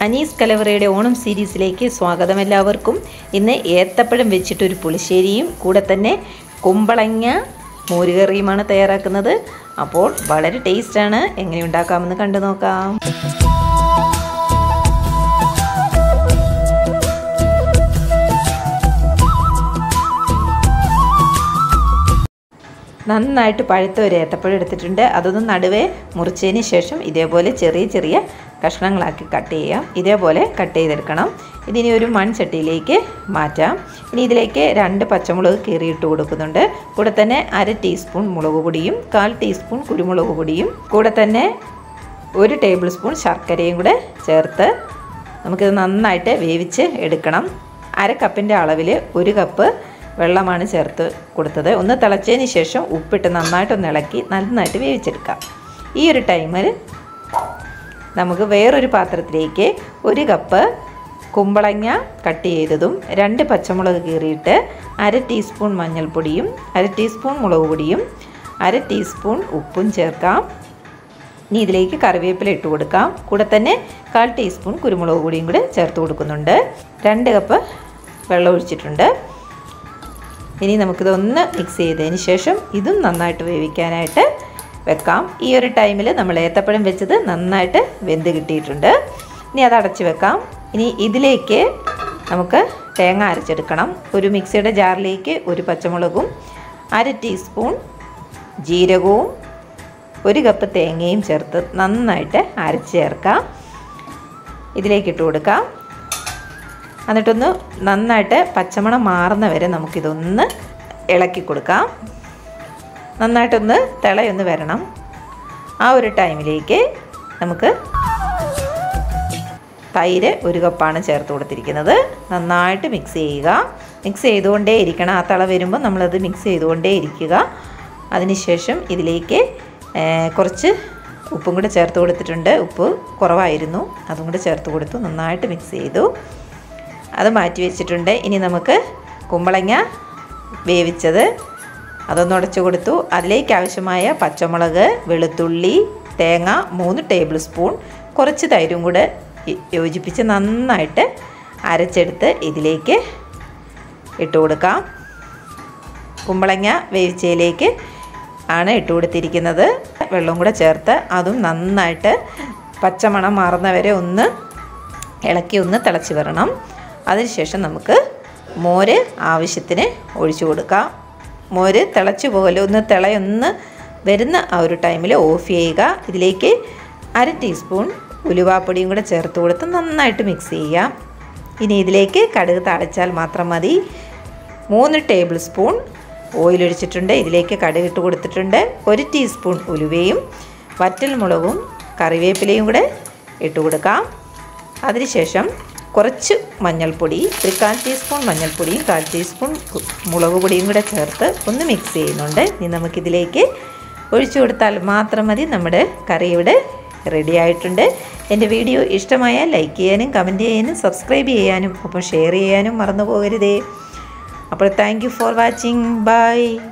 അനീസ് കലവറയുടെ ഓണം സീരീസിലേക്ക് സ്വാഗതം എല്ലാവർക്കും. ഇന്ന് ഏത്തപ്പഴം വെച്ചിട്ടൊരു പുളിശ്ശേരിയും കൂടെ തന്നെ കുമ്പളങ്ങ മോരുകറിയുമാണ് തയ്യാറാക്കുന്നത്. അപ്പോൾ വളരെ ടേസ്റ്റാണ്. എങ്ങനെ ഉണ്ടാക്കാമെന്ന് കണ്ടു നോക്കാം. നന്നായിട്ട് പഴുത്ത ഒരു ഏത്തപ്പഴം എടുത്തിട്ടുണ്ട്. അതൊന്ന് നടുവേ മുറിച്ചതിന് ശേഷം ഇതേപോലെ ചെറിയ ചെറിയ കഷ്ണങ്ങളാക്കി കട്ട് ചെയ്യാം. ഇതേപോലെ കട്ട് ചെയ്തെടുക്കണം. ഇതിനി ഒരു മൺചട്ടിയിലേക്ക് മാറ്റാം. ഇനി ഇതിലേക്ക് 2 പച്ചമുളക് കീറിയിട്ട് കൊടുക്കുന്നുണ്ട്. കൂടെ തന്നെ 1/2 ടീസ്പൂൺ മുളക് പൊടിയും 1/4 ടീസ്പൂൺ കുരുമുളക് പൊടിയും കൂടെ തന്നെ 1 ടേബിൾ സ്പൂൺ ശർക്കരയും കൂടെ ചേർത്ത് നമുക്കിത് നന്നായിട്ട് വേവിച്ച് എടുക്കണം. 1/2 കപ്പിൻ്റെ അളവിൽ 1 കപ്പ് വെള്ളമാണ് ചേർത്ത് കൊടുത്തത്. ഒന്ന് തിളച്ചതിന് ശേഷം ഉപ്പിട്ട് നന്നായിട്ടൊന്ന് ഇളക്കി നന്നായിട്ട് വേവിച്ചെടുക്കാം. ഈ ഒരു ടൈമിൽ നമുക്ക് വേറൊരു പാത്രത്തിലേക്ക് 1 കപ്പ് കുമ്പളങ്ങ കട്ട് ചെയ്തതും 2 പച്ചമുളക് കീറിയിട്ട് 1/2 ടീസ്പൂൺ മഞ്ഞൾപ്പൊടിയും 1/2 ടീസ്പൂൺ മുളക് പൊടിയും 1/2 ടീസ്പൂൺ ഉപ്പും ചേർക്കാം. ഇനി ഇതിലേക്ക് കറിവേപ്പില ഇട്ട് കൊടുക്കാം. കൂടെ തന്നെ 1/4 ടീസ്പൂൺ കുരുമുളക് പൊടിയും കൂടെ ചേർത്ത് കൊടുക്കുന്നുണ്ട്. 2 കപ്പ് വെള്ളം ഒഴിച്ചിട്ടുണ്ട്. ഇനി നമുക്കിതൊന്ന് മിക്സ് ചെയ്തതിന് ശേഷം ഇതും നന്നായിട്ട് വേവിക്കാനായിട്ട് വെക്കാം. ഈ ഒരു ടൈമിൽ നമ്മൾ ഏത്തപ്പഴം വെച്ചത് നന്നായിട്ട് വെന്ത് കിട്ടിയിട്ടുണ്ട്. ഇനി അത് അടച്ച് വെക്കാം. ഇനി ഇതിലേക്ക് നമുക്ക് തേങ്ങ അരച്ചെടുക്കണം. ഒരു മിക്സിയുടെ ജാറിലേക്ക് 1 പച്ചമുളകും 1/2 ടീസ്പൂൺ ജീരകവും 1 കപ്പ് തേങ്ങയും ചേർത്ത് നന്നായിട്ട് അരച്ച് ചേർക്കാം. ഇതിലേക്ക് ഇട്ട് കൊടുക്കാം. എന്നിട്ടൊന്ന് നന്നായിട്ട് പച്ചമണം മാറുന്ന വരെ നമുക്കിതൊന്ന് ഇളക്കി കൊടുക്കാം. നന്നായിട്ടൊന്ന് തിളയൊന്ന് വരണം. ആ ഒരു ടൈമിലേക്ക് നമുക്ക് തൈര് 1 കപ്പാണ് ചേർത്ത് കൊടുത്തിരിക്കുന്നത്. നന്നായിട്ട് മിക്സ് ചെയ്യുക. മിക്സ് ചെയ്തുകൊണ്ടേ ഇരിക്കണം. ആ തിള വരുമ്പോൾ നമ്മളത് മിക്സ് ചെയ്തുകൊണ്ടേ ഇരിക്കുക. അതിനുശേഷം ഇതിലേക്ക് കുറച്ച് ഉപ്പും കൂടെ ചേർത്ത് കൊടുത്തിട്ടുണ്ട്. ഉപ്പ് കുറവായിരുന്നു, അതും കൂടെ ചേർത്ത് കൊടുത്തു. നന്നായിട്ട് മിക്സ് ചെയ്തു. അത് മാറ്റി വെച്ചിട്ടുണ്ട്. ഇനി നമുക്ക് കുമ്പളങ്ങ വേവിച്ചത് അതൊന്ന് ഉടച്ചു കൊടുത്തു. അതിലേക്ക് ആവശ്യമായ പച്ചമുളക്, വെളുത്തുള്ളി, തേങ്ങ 3 ടേബിൾ സ്പൂൺ, കുറച്ച് തൈരും കൂടെ യോജിപ്പിച്ച് നന്നായിട്ട് അരച്ചെടുത്ത് ഇതിലേക്ക് ഇട്ട് കൊടുക്കാം. കുമ്പളങ്ങ വേവിച്ചതിലേക്ക് ആണ് ഇട്ട് കൊടുത്തിരിക്കുന്നത്. വെള്ളം കൂടെ ചേർത്ത് അതും നന്നായിട്ട് പച്ചമണം മാറുന്നവരെ ഒന്ന് ഇളക്കി ഒന്ന് തിളച്ച് വരണം. അതിനുശേഷം നമുക്ക് മോര് ആവശ്യത്തിന് ഒഴിച്ചു കൊടുക്കാം. മോര് തിളച്ച് പോകല്ലോ, ഒന്ന് തിളയൊന്ന് വരുന്ന ആ ഒരു ടൈമിൽ ഓഫ് ചെയ്യുക. ഇതിലേക്ക് 1/2 ടീസ്പൂൺ ഉലുവാപ്പൊടിയും കൂടെ ചേർത്ത് കൊടുത്ത് നന്നായിട്ട് മിക്സ് ചെയ്യാം. ഇനി ഇതിലേക്ക് കടുക് താളിച്ചാൽ മാത്രം മതി. 3 ടേബിൾ സ്പൂൺ ഓയിൽ ഒഴിച്ചിട്ടുണ്ട്. ഇതിലേക്ക് കടുക് ഇട്ട് കൊടുത്തിട്ടുണ്ട്. 1 ടീസ്പൂൺ ഉലുവയും വറ്റൽ മുളകും കറിവേപ്പിലയും കൂടെ ഇട്ട് കൊടുക്കാം. അതിനുശേഷം കുറച്ച് മഞ്ഞൾപ്പൊടി, 1/4 ടീസ്പൂൺ മഞ്ഞൾപ്പൊടിയും 1/4 ടീസ്പൂൺ മുളക് പൊടിയും കൂടെ ചേർത്ത് ഒന്ന് മിക്സ് ചെയ്യുന്നുണ്ട്. ഇനി നമുക്കിതിലേക്ക് ഒഴിച്ചു കൊടുത്താൽ മാത്രം മതി. നമ്മുടെ കറി ഇവിടെ റെഡി ആയിട്ടുണ്ട്. എൻ്റെ വീഡിയോ ഇഷ്ടമായാൽ ലൈക്ക് ചെയ്യാനും കമൻറ്റ് ചെയ്യാനും സബ്സ്ക്രൈബ് ചെയ്യാനും ഒപ്പം ഷെയർ ചെയ്യാനും മറന്നു പോകരുതേ. അപ്പോൾ thank you for watching. By.